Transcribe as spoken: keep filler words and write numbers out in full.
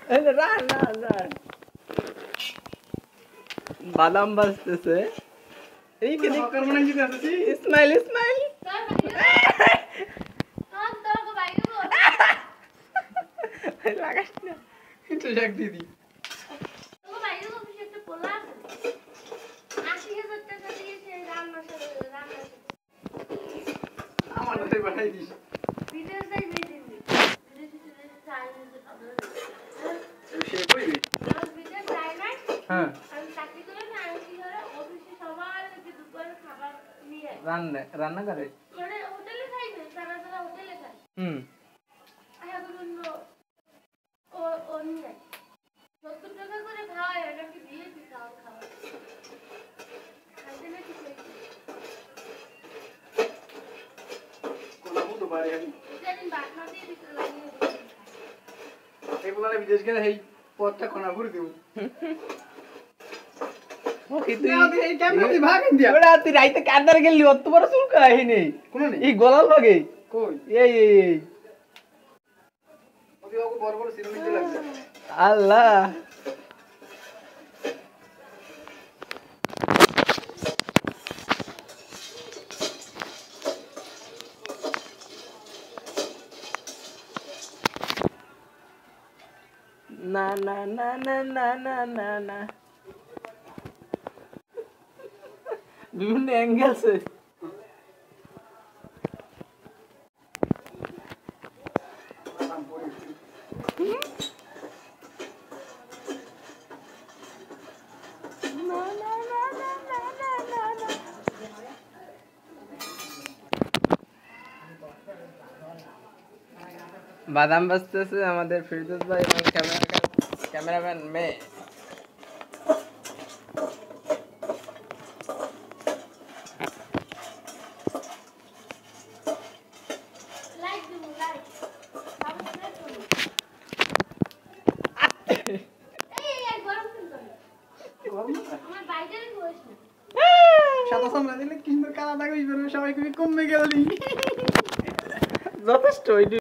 run run run বাদাম বাজতেছে এই কি হকার মনে জিতে আসছি ইসমাইল ইসমাইল লাগাস না এটা এক দিদি আমার নাতে বানাই দিস সে কইবি হ্যাঁ রান্না রান্না করে হুম এগুলা বিদেশ গেলে এই পথটা কোনা ঘুরে দিব ওকে তুই এই ক্যামেরা দি ভাগ ইন্ডিয়া ওরা তুই রাইতে কাদার গেলি অত বড় চুল কাহি নেই কোন নেই এই গলার লগে কই এই এই এই ওকে ওকে বড় বড় সিনেমা দিতে লাগছে আল্লাহ না না না না না না না না বিভিন্ন অ্যাঙ্গেলসে বাদাম বাজতেছে আমাদের ফিরদৌস ভাই এবং ক্যামেরা ক্যামেরাম্যান মে সাদা সামলা দিলে কিন্তু কালা দাগ হইবে সবাই কমে গেলি যথেষ্ট